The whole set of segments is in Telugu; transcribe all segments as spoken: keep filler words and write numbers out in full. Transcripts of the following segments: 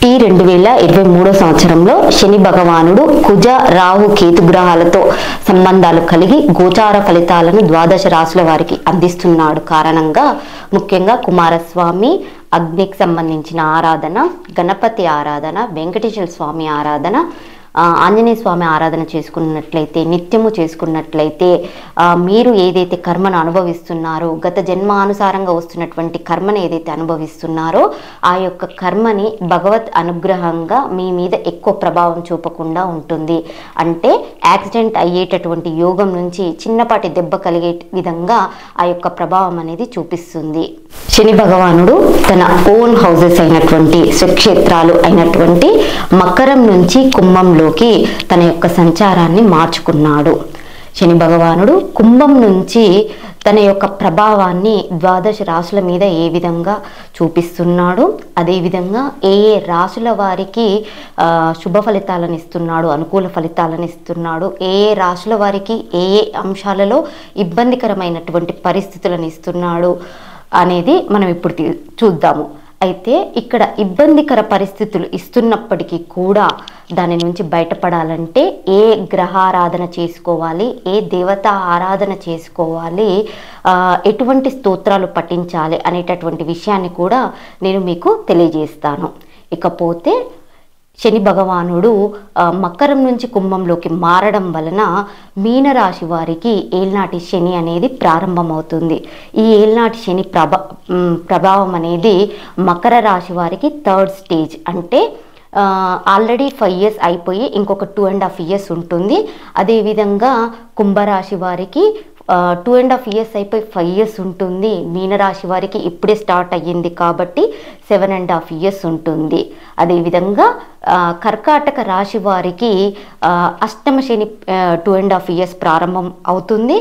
ఈ రెండు వేల ఇరవై మూడో సంవత్సరంలో శని భగవానుడు కుజ రాహు కేతు గ్రహాలతో సంబంధాలు కలిగి గోచార ఫలితాలను ద్వాదశ రాశుల వారికి అందిస్తున్నాడు కారణంగా ముఖ్యంగా కుమారస్వామి, అగ్నికి సంబంధించిన ఆరాధన, గణపతి ఆరాధన, వెంకటేశ్వర స్వామి ఆరాధన, ఆంజనేయ స్వామి ఆరాధన చేసుకున్నట్లయితే, నిత్యము చేసుకున్నట్లయితే మీరు ఏదైతే కర్మను అనుభవిస్తున్నారో, గత జన్మానుసారంగా వస్తున్నటువంటి కర్మను ఏదైతే అనుభవిస్తున్నారో ఆ యొక్క కర్మని భగవత్ అనుగ్రహంగా మీ మీద ఎక్కువ ప్రభావం చూపకుండా ఉంటుంది. అంటే యాక్సిడెంట్ అయ్యేటటువంటి యోగం నుంచి చిన్నపాటి దెబ్బ కలిగే విధంగా ఆ యొక్క ప్రభావం అనేది చూపిస్తుంది. శని భగవానుడు తన ఓన్ హౌసెస్ అయినటువంటి స్వక్షేత్రాలు అయినటువంటి మకరం నుంచి కుంభంలోకి తన యొక్క సంచారాన్ని మార్చుకున్నాడు. శని భగవానుడు కుంభం నుంచి తన యొక్క ప్రభావాన్ని ద్వాదశ రాశుల మీద ఏ విధంగా చూపిస్తున్నాడు, అదేవిధంగా ఏ ఏ రాశుల వారికి శుభ ఫలితాలను ఇస్తున్నాడు, అనుకూల ఫలితాలను ఇస్తున్నాడు, ఏ ఏ రాశుల వారికి ఏ ఏ అంశాలలో ఇబ్బందికరమైనటువంటి పరిస్థితులను ఇస్తున్నాడు అనేది మనం ఇప్పుడు చూద్దాము. అయితే ఇక్కడ ఇబ్బందికర పరిస్థితులు ఇస్తున్నప్పటికీ కూడా దాని నుంచి బయటపడాలంటే ఏ గ్రహారాధన చేసుకోవాలి, ఏ దేవత ఆరాధన చేసుకోవాలి, ఎటువంటి స్తోత్రాలు పఠించాలి అనేటటువంటి విషయాన్ని కూడా నేను మీకు తెలియజేస్తాను. ఇకపోతే శని భగవానుడు మకరం నుంచి కుంభంలోకి మారడం వలన మీనరాశి వారికి ఏల్నాటి శని అనేది ప్రారంభమవుతుంది. ఈ ఏల్నాటి శని ప్రభా ప్రభావం అనేది మకర రాశి వారికి థర్డ్ స్టేజ్, అంటే ఆల్రెడీ ఫైవ్ ఇయర్స్ అయిపోయి ఇంకొక టూ అండ్ హాఫ్ ఇయర్స్ ఉంటుంది. అదేవిధంగా కుంభరాశి వారికి టూ అండ్ హాఫ్ ఇయర్స్ అయిపోయి ఫైవ్ ఇయర్స్ ఉంటుంది. మీనరాశి వారికి ఇప్పుడే స్టార్ట్ అయ్యింది కాబట్టి సెవెన్ అండ్ హాఫ్ ఇయర్స్ ఉంటుంది. అదేవిధంగా కర్కాటక రాశి వారికి అష్టమ శని టూ అండ్ హాఫ్ ఇయర్స్ ప్రారంభం అవుతుంది.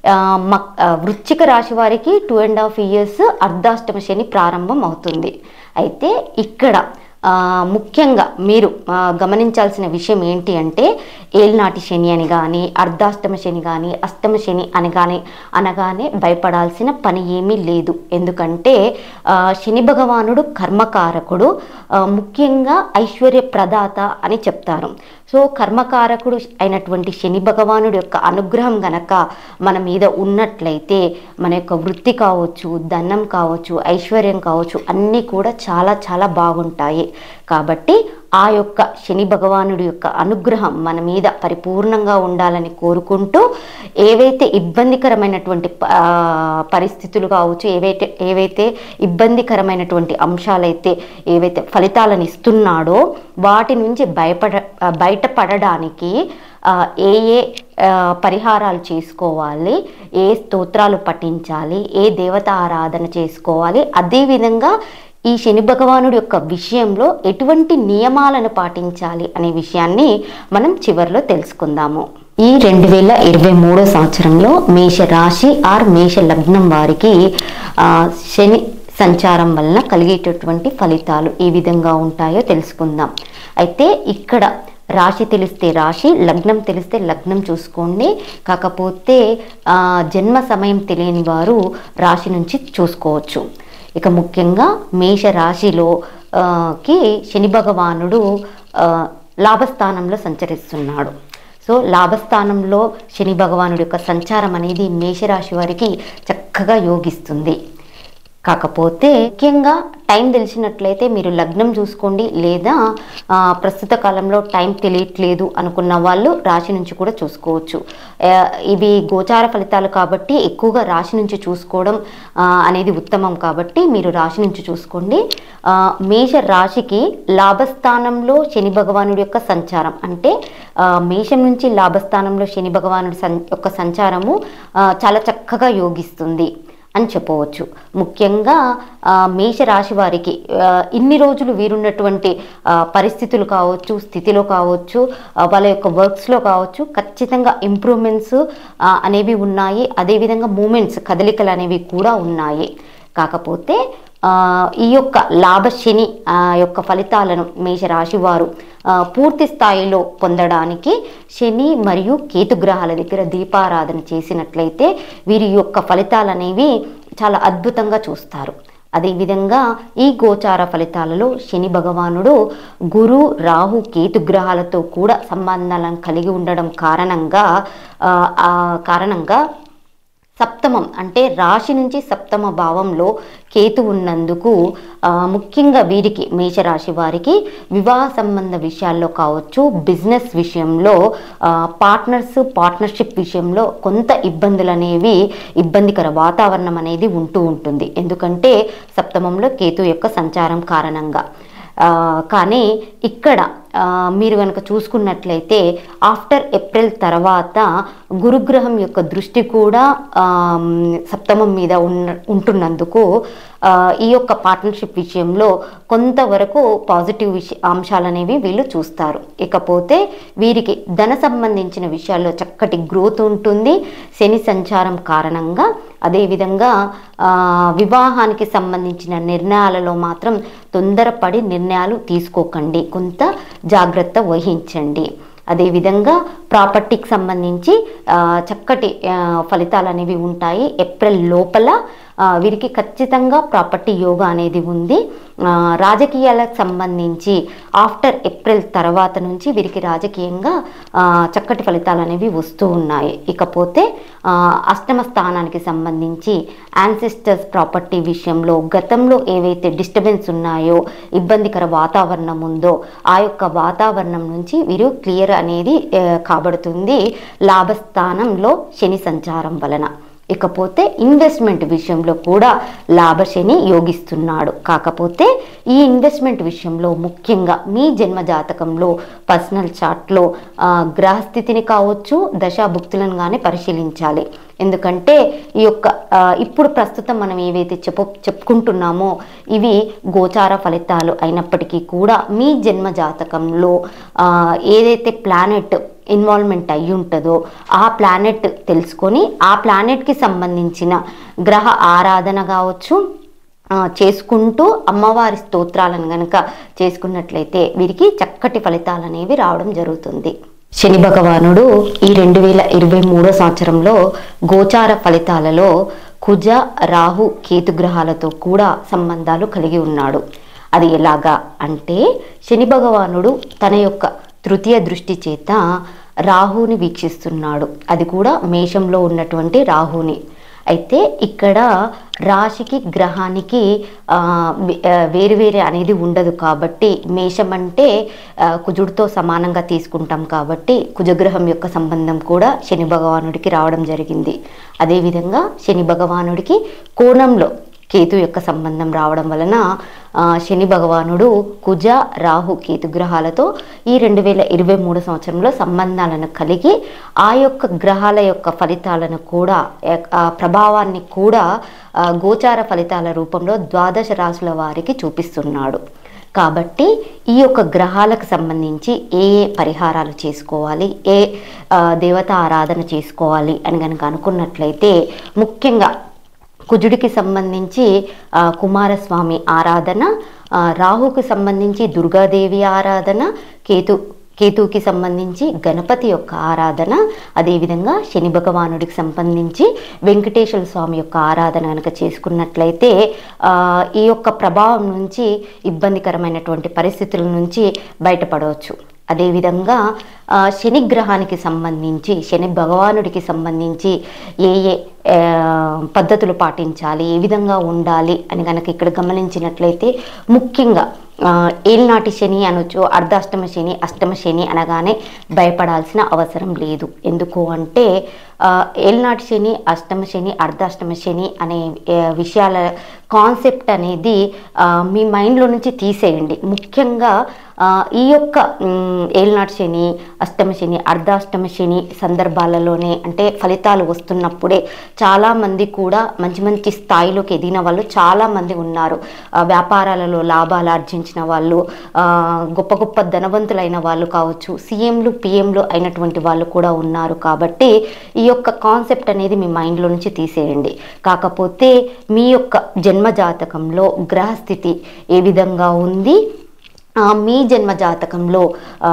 వృశ్చిక రాశి వారికి టూ అండ్ హాఫ్ ఇయర్స్ అర్ధాష్టమ శని ప్రారంభం అవుతుంది. అయితే ఇక్కడ ముఖ్యంగా మీరు గమనించాల్సిన విషయం ఏంటి అంటే ఏల్నాటి శని అని కానీ, అర్ధాష్టమ శని కానీ, అష్టమ శని అని కానీ అనగానే భయపడాల్సిన పని ఏమీ లేదు. ఎందుకంటే శని భగవానుడు కర్మకారకుడు, ముఖ్యంగా ఐశ్వర్య ప్రదాత అని చెప్తారు. సో కర్మకారకుడు అయినటువంటి శని భగవానుడి యొక్క అనుగ్రహం గనక మన మీద ఉన్నట్లయితే మన యొక్క వృత్తి కావచ్చు, ధనం కావచ్చు, ఐశ్వర్యం కావచ్చు, అన్నీ కూడా చాలా చాలా బాగుంటాయి. కాబట్టి ఆ యొక్క శని భగవానుడి యొక్క అనుగ్రహం మన మీద పరిపూర్ణంగా ఉండాలని కోరుకుంటూ ఏవైతే ఇబ్బందికరమైనటువంటి పరిస్థితులు కావచ్చు, ఏవైతే ఏవైతే ఇబ్బందికరమైనటువంటి అంశాలైతే ఏవైతే ఫలితాలను ఇస్తున్నాడో వాటి నుంచి భయపడ బయటపడడానికి ఏ ఏ పరిహారాలు చేసుకోవాలి, ఏ స్తోత్రాలు పఠించాలి, ఏ దేవత ఆరాధన చేసుకోవాలి, అదేవిధంగా ఈ శని భగవానుడి యొక్క విషయంలో ఎటువంటి నియమాలను పాటించాలి అనే విషయాన్ని మనం చివరిలో తెలుసుకుందాము. ఈ రెండు వేల ఇరవై మూడో సంవత్సరంలో మేష రాశి ఆర్ మేష లగ్నం వారికి శని సంచారం వలన కలిగేటటువంటి ఫలితాలు ఏ విధంగా ఉంటాయో తెలుసుకుందాం. అయితే ఇక్కడ రాశి తెలిస్తే రాశి, లగ్నం తెలిస్తే లగ్నం చూసుకోండి. కాకపోతే జన్మ సమయం తెలియని వారు రాశి నుంచి చూసుకోవచ్చు. ఇక ముఖ్యంగా మేష రాశిలో కి శని భగవానుడు లాభస్థానంలో సంచరిస్తున్నాడు. సో లాభస్థానంలో శని భగవానుడి యొక్క సంచారం అనేది మేషరాశి వారికి చక్కగా యోగిస్తుంది. కాకపోతే ముఖ్యంగా టైం తెలిసినట్లయితే మీరు లగ్నం చూసుకోండి, లేదా ప్రస్తుత కాలంలో టైం తెలియట్లేదు అనుకున్న వాళ్ళు రాశి నుంచి కూడా చూసుకోవచ్చు. ఇవి గోచార ఫలితాలు కాబట్టి ఎక్కువగా రాశి నుంచి చూసుకోవడం అనేది ఉత్తమం. కాబట్టి మీరు రాశి నుంచి చూసుకోండి. మేష రాశికి లాభస్థానంలో శని భగవానుడి యొక్క సంచారం, అంటే మేషం నుంచి లాభస్థానంలో శని భగవానుడి యొక్క సంచారము చాలా చక్కగా యోగిస్తుంది అని చెప్పవచ్చు. ముఖ్యంగా మేషరాశి వారికి ఇన్ని రోజులు వీరున్నటువంటి పరిస్థితులు కావచ్చు, స్థితిలో కావచ్చు, వాళ్ళ యొక్క వర్క్స్లో కావచ్చు, ఖచ్చితంగా ఇంప్రూవ్మెంట్స్ అనేవి ఉన్నాయి. అదేవిధంగా మూమెంట్స్, కదలికలు అనేవి కూడా ఉన్నాయి. కాకపోతే ఈ యొక్క లాభశని యొక్క ఫలితాలను మేషరాశి వారు పూర్తి స్థాయిలో పొందడానికి శని మరియు కేతు గ్రహాల దగ్గర దీపారాధన చేసినట్లయితే వీరి యొక్క ఫలితాలు అనేవి చాలా అద్భుతంగా చూస్తారు. అదేవిధంగా ఈ గోచార ఫలితాలలో శని భగవానుడు గురు రాహు కేతు గ్రహాలతో కూడా సంబంధాలను కలిగి ఉండడం కారణంగా ఆ కారణంగా సప్తమం అంటే రాశి నుంచి సప్తమ భావంలో కేతు ఉన్నందుకు ముఖ్యంగా వీరికి మేషరాశి వారికి వివాహ సంబంధ విషయాల్లో కావచ్చు, బిజినెస్ విషయంలో, పార్ట్నర్స్ పార్ట్నర్షిప్ విషయంలో కొంత ఇబ్బందులు అనేవి ఇబ్బందికర వాతావరణం అనేది ఉంటూ ఉంటుంది. ఎందుకంటే సప్తమంలో కేతు యొక్క సంచారం కారణంగా. కానీ ఇక్కడ మీరు కనుక చూసుకున్నట్లయితే ఆఫ్టర్ ఏప్రిల్ తర్వాత గురుగ్రహం యొక్క దృష్టి కూడా సప్తమం మీద ఉన్న ఉంటున్నందుకు ఈ యొక్క పార్ట్నర్షిప్ విషయంలో కొంతవరకు పాజిటివ్ విషయ అంశాలు అనేవి వీళ్ళు చూస్తారు. ఇకపోతే వీరికి ధన సంబంధించిన విషయాల్లో చక్కటి గ్రోత్ ఉంటుంది శని సంచారం కారణంగా. అదేవిధంగా వివాహానికి సంబంధించిన నిర్ణయాలలో మాత్రం తొందరపడి నిర్ణయాలు తీసుకోకండి, కొంత జాగ్రత్త వహించండి. అదేవిధంగా ప్రాపర్టీకి సంబంధించి చక్కటి ఫలితాలు అనేవి ఉంటాయి. ఏప్రిల్ లోపల వీరికి ఖచ్చితంగా ప్రాపర్టీ యోగా అనేది ఉంది. రాజకీయాలకు సంబంధించి ఆఫ్టర్ ఏప్రిల్ తర్వాత నుంచి వీరికి రాజకీయంగా చక్కటి ఫలితాలు అనేవి వస్తూ ఉన్నాయి. ఇకపోతే అష్టమ స్థానానికి సంబంధించి యాన్సిస్టర్స్ ప్రాపర్టీ విషయంలో గతంలో ఏవైతే డిస్టర్బెన్స్ ఉన్నాయో, ఇబ్బందికర వాతావరణం ఉందో ఆ యొక్క వాతావరణం నుంచి వీరు క్లియర్ అనేది కాబడుతుంది లాభస్థానంలో శని సంచారం వలన. ఇకపోతే ఇన్వెస్ట్మెంట్ విషయంలో కూడా లాభశని యోగిస్తున్నాడు. కాకపోతే ఈ ఇన్వెస్ట్మెంట్ విషయంలో ముఖ్యంగా మీ జన్మ జాతకంలో పర్సనల్ చార్ట్లో గ్రహస్థితిని కావచ్చు, దశాభుక్తులను కానీ పరిశీలించాలి. ఎందుకంటే ఈ యొక్క ఇప్పుడు ప్రస్తుతం మనం ఏవైతే చెప్పు చెప్పుకుంటున్నామో ఇవి గోచార ఫలితాలు అయినప్పటికీ కూడా మీ జన్మ జాతకంలో ఏదైతే ప్లానెట్ ఇన్వాల్వ్మెంట్ అయ్యి ఉంటుందో ఆ ప్లానెట్ తెలుసుకొని ఆ ప్లానెట్కి సంబంధించిన గ్రహ ఆరాధన కావచ్చు చేసుకుంటూ అమ్మవారి స్తోత్రాలను కనుక చేసుకున్నట్లయితే వీరికి చక్కటి ఫలితాలు అనేవి రావడం జరుగుతుంది. శని భగవానుడు ఈ రెండు వేల ఇరవై మూడో సంవత్సరంలో గోచార ఫలితాలలో కుజ రాహు కేతు గ్రహాలతో కూడా సంబంధాలు కలిగి ఉన్నాడు. అది ఎలాగా అంటే శని భగవానుడు తన యొక్క తృతీయ దృష్టి చేత రాహుని వీక్షిస్తున్నాడు. అది కూడా మేషంలో ఉన్నటువంటి రాహుని. అయితే ఇక్కడ రాశికి గ్రహానికి వేరు వేరే అనేది ఉండదు కాబట్టి మేషం అంటే కుజుడితో సమానంగా తీసుకుంటాం కాబట్టి కుజగ్రహం యొక్క సంబంధం కూడా శని భగవానుడికి రావడం జరిగింది. అదేవిధంగా శని భగవానుడికి కోణంలో కేతు యొక్క సంబంధం రావడం వలన శని భగవానుడు కుజ రాహు కేతు గ్రహాలతో ఈ రెండు వేల ఇరవై మూడు సంవత్సరంలో సంబంధాలను కలిగి ఆ యొక్క గ్రహాల యొక్క ఫలితాలను కూడా ప్రభావాన్ని కూడా గోచార ఫలితాల రూపంలో ద్వాదశ రాశుల వారికి చూపిస్తున్నాడు. కాబట్టి ఈ యొక్క గ్రహాలకు సంబంధించి ఏ ఏ పరిహారాలు చేసుకోవాలి, ఏ దేవత ఆరాధన చేసుకోవాలి అని కనుక అనుకున్నట్లయితే ముఖ్యంగా కుజుడికి సంబంధించి కుమారస్వామి ఆరాధన, రాహుకి సంబంధించి దుర్గాదేవి ఆరాధన, కేతు కేతువుకి సంబంధించి గణపతి యొక్క ఆరాధన, అదేవిధంగా శని భగవానుడికి సంబంధించి వెంకటేశ్వర స్వామి యొక్క ఆరాధన కనుక చేసుకున్నట్లయితే ఈ యొక్క ప్రభావం నుంచి ఇబ్బందికరమైనటువంటి పరిస్థితుల నుంచి బయటపడవచ్చు. అదేవిధంగా శని గ్రహానికి సంబంధించి శని భగవానుడికి సంబంధించి ఏ ఏ పద్ధతులు పాటించాలి, ఏ విధంగా ఉండాలి అని కనుక ఇక్కడ గమనించినట్లయితే ముఖ్యంగా ఏలినాటి శని అనొచ్చు, అర్ధాష్టమ శని, అష్టమ శని అనగానే భయపడాల్సిన అవసరం లేదు. ఎందుకు అంటే ఏలినాటి శని, అష్టమ శని, అర్ధాష్టమ శని అనే విషయాల కాన్సెప్ట్ అనేది మీ మైండ్లో నుంచి తీసేయండి. ముఖ్యంగా ఈ యొక్క ఏలినాటి శని, అష్టమ శని, అర్ధాష్టమ శని సందర్భాలలోనే అంటే ఫలితాలు వస్తున్నప్పుడే చాలామంది కూడా మంచి మంచి స్థాయిలోకి ఎదిగిన వాళ్ళు చాలామంది ఉన్నారు. వ్యాపారాలలో లాభాలు ఆర్జించిన వాళ్ళు, గొప్ప గొప్ప ధనవంతులైన వాళ్ళు కావచ్చు, సీఎంలు పిఎంలు అయినటువంటి వాళ్ళు కూడా ఉన్నారు. కాబట్టి ఈ యొక్క కాన్సెప్ట్ అనేది మీ మైండ్లో నుంచి తీసేయండి. కాకపోతే మీ యొక్క జన్మ జాతకంలో గ్రహస్థితి ఏ విధంగా ఉంది, ఆ, మీ జన్మ జాతకంలో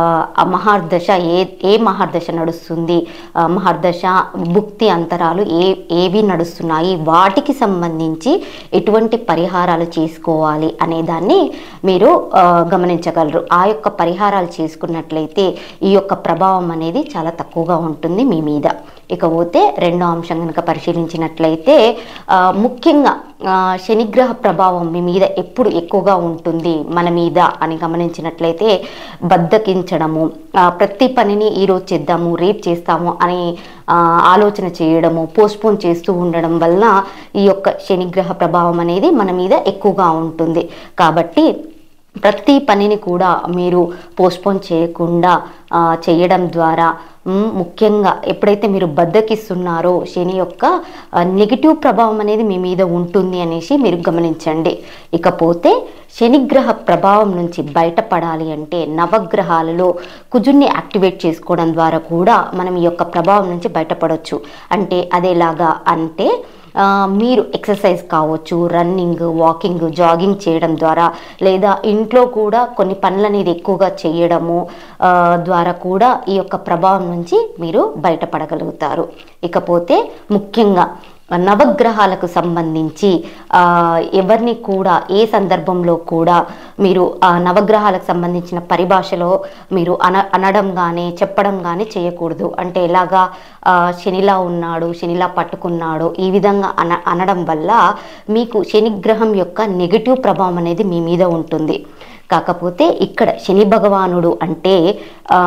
ఆ మహర్దశ ఏ ఏ మహర్దశ నడుస్తుంది, ఆ మహర్దశ భుక్తి అంతరాలు ఏ ఏవి నడుస్తున్నాయి, వాటికి సంబంధించి ఎటువంటి పరిహారాలు చేసుకోవాలి అనే దాన్ని మీరు ఆ, గమనించగలరు. ఆ యొక్క పరిహారాలు చేసుకున్నట్లయితే ఈ యొక్క ప్రభావం అనేది చాలా తక్కువగా ఉంటుంది మీ మీద. ఇకపోతే రెండో అంశం కనుక పరిశీలించినట్లయితే ఆ, ముఖ్యంగా ఆ, శనిగ్రహ ప్రభావం మీ మీద ఎప్పుడు ఎక్కువగా ఉంటుంది మన మీద అని గమనించినట్లయితే బద్దకించడము, ఆ, ప్రతి పనిని ఈరోజు చేద్దాము రేపు చేస్తాము అని ఆ, ఆలోచన చేయడము, పోస్ట్పోన్ చేస్తూ ఉండడం వల్ల ఈ యొక్క శనిగ్రహ ప్రభావం అనేది మన మీద ఎక్కువగా ఉంటుంది. కాబట్టి ప్రతి పనిని కూడా మీరు పోస్ట్పోన్ చేయకుండా ఆ, చేయడం ద్వారా మ్, ముఖ్యంగా ఎప్పుడైతే మీరు బద్దకిస్తున్నారో శని యొక్క నెగిటివ్ ప్రభావం అనేది మీ మీద ఉంటుంది అనేసి మీరు గమనించండి. ఇకపోతే శనిగ్రహ ప్రభావం నుంచి బయటపడాలి అంటే నవగ్రహాలలో కుజున్ని యాక్టివేట్ చేసుకోవడం ద్వారా కూడా మనం ఈ యొక్క ప్రభావం నుంచి బయటపడవచ్చు. అంటే అదేలాగా అంటే ఆ, మీరు ఎక్సర్సైజ్ కావచ్చు, రన్నింగ్, వాకింగ్, జాగింగ్ చేయడం ద్వారా, లేదా ఇంట్లో కూడా కొన్ని పనులు అనేది ఎక్కువగా చేయడము ఆ, ద్వారా కూడా ఈ యొక్క ప్రభావం నుంచి మీరు బయటపడగలుగుతారు. ఇకపోతే ముఖ్యంగా నవగ్రహాలకు సంబంధించి ఆ, ఎవరిని కూడా ఏ సందర్భంలో కూడా మీరు ఆ నవగ్రహాలకు సంబంధించిన పరిభాషలో మీరు అన అనడం కానీ చెప్పడం కానీ చేయకూడదు. అంటే ఎలాగా ఆ, శనిలా ఉన్నాడు, శనిలా పట్టుకున్నాడు, ఈ విధంగా అన అనడం వల్ల మీకు శనిగ్రహం యొక్క నెగిటివ్ ప్రభావం అనేది మీ మీద ఉంటుంది. కాకపోతే ఇక్కడ శని భగవానుడు అంటే ఆ,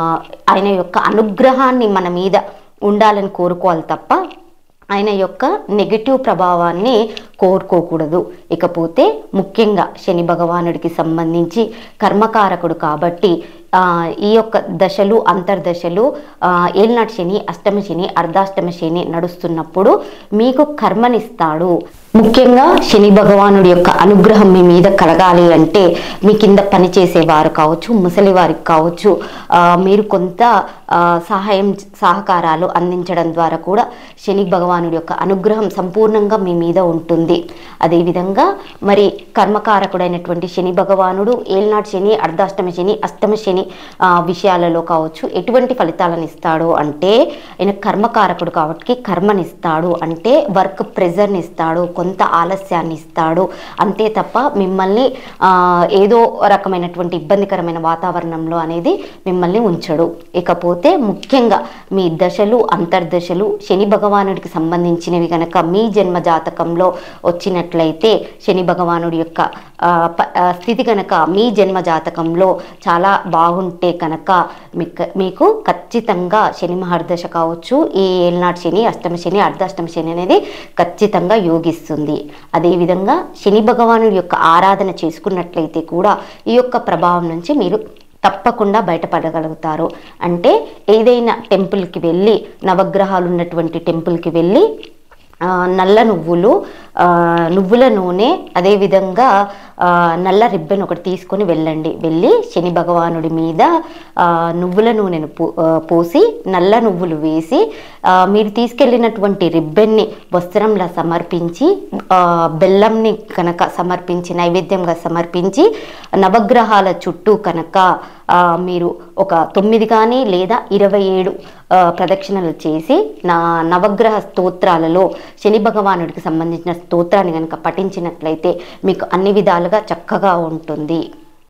ఆయన యొక్క అనుగ్రహాన్ని మన మీద ఉండాలని కోరుకోవాలి తప్ప ఆయన యొక్క నెగిటివ్ ప్రభావాన్ని కోరుకోకూడదు. ఇకపోతే ముఖ్యంగా శని భగవానుడికి సంబంధించి కర్మకారకుడు కాబట్టి ఆ, ఈ యొక్క దశలు అంతర్దశలు ఆ, ఏలినాటి శని, అష్టమ శని, అర్ధాష్టమ శని నడుస్తున్నప్పుడు మీకు కర్మనిస్తాడు. ముఖ్యంగా శని భగవానుడి యొక్క అనుగ్రహం మీ మీద కలగాలి అంటే మీ కింద పనిచేసేవారు కావచ్చు, ముసలి వారికి కావచ్చు, ఆ, మీరు కొంత ఆ, సహాయం సహకారాలు అందించడం ద్వారా కూడా శని భగవానుడి యొక్క అనుగ్రహం సంపూర్ణంగా మీ మీద ఉంటుంది. అదేవిధంగా మరి కర్మకారకుడైనటువంటి శని భగవానుడు ఏలినాటి శని, అర్ధాష్టమ శని, అష్టమ శని ఆ, విషయాలలో కావచ్చు ఎటువంటి ఫలితాలను ఇస్తాడు అంటే ఆయన కర్మకారకుడు కాబట్టి కర్మనిస్తాడు. అంటే వర్క్ ప్రెజర్ని ఇస్తాడు, కొంత ఆలస్యాన్ని ఇస్తాడు, అంతే తప్ప మిమ్మల్ని ఆ, ఏదో రకమైనటువంటి ఇబ్బందికరమైన వాతావరణంలో అనేది మిమ్మల్ని ఉంచడు. ఇకపోతే ముఖ్యంగా మీ దశలు అంతర్దశలు శని భగవానుడికి సంబంధించినవి కనుక మీ జన్మ జాతకంలో వచ్చినట్లయితే శని భగవానుడి యొక్క ఆ, ప- ఆ, స్థితి కనుక మీ జన్మ జాతకంలో చాలా బాగుంటే కనుక మీకు మీకు ఖచ్చితంగా శని మహర్దశ కావచ్చు, ఈ ఏలినాటి శని, అష్టమ శని, అర్ధాష్టమ శని అనేది ఖచ్చితంగా యోగిస్తుంది. అదేవిధంగా శని భగవానుడి యొక్క ఆరాధన చేసుకున్నట్లయితే కూడా ఈ యొక్క ప్రభావం నుంచి మీరు తప్పకుండా బయటపడగలుగుతారు. అంటే ఏదైనా టెంపుల్కి వెళ్ళి, నవగ్రహాలు ఉన్నటువంటి టెంపుల్కి వెళ్ళి ఆ, నల్ల నువ్వులు, ఆ, నువ్వుల నూనె, అదేవిధంగా ఆ, నల్ల రిబ్బన్ ఒకటి తీసుకొని వెళ్ళండి. వెళ్ళి శని భగవానుడి మీద ఆ, నువ్వుల నూనెను పో ఆ, పోసి నల్ల నువ్వులు వేసి ఆ, మీరు తీసుకెళ్ళినటువంటి రిబ్బన్ని వస్త్రంలా సమర్పించి ఆ, బెల్లంని కనుక సమర్పించి నైవేద్యంగా సమర్పించి నవగ్రహాల చుట్టూ కనుక ఆ, మీరు ఒక తొమ్మిది కానీ లేదా ఇరవై ఏడు ఆ, ప్రదక్షిణలు చేసి నా నవగ్రహ స్తోత్రాలలో శని భగవానుడికి సంబంధించిన స్తోత్రాన్ని కనుక పఠించినట్లయితే మీకు అన్ని విధాలుగా చక్కగా ఉంటుంది.